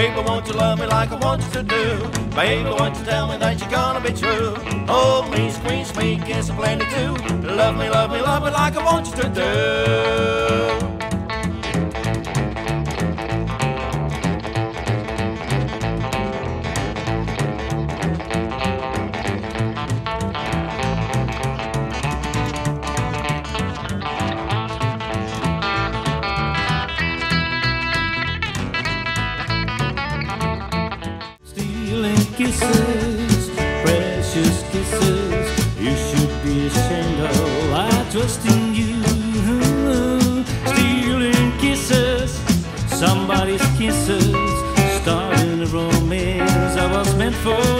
Baby, won't you love me like I want you to do? Baby, won't you tell me that you're gonna be true? Hold me, squeeze me, kiss me plenty too. Love me, love me, love me like I want you to do. Kisses, precious kisses, you should be ashamed of. I trust in you. Stealing kisses, somebody's kisses, starting a romance I was meant for.